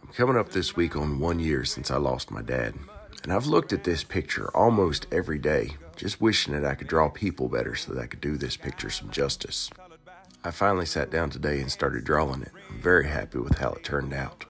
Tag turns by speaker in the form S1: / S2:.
S1: I'm coming up this week on 1 year since I lost my dad, and I've looked at this picture almost every day, just wishing that I could draw people better so that I could do this picture some justice. I finally sat down today and started drawing it. I'm very happy with how it turned out.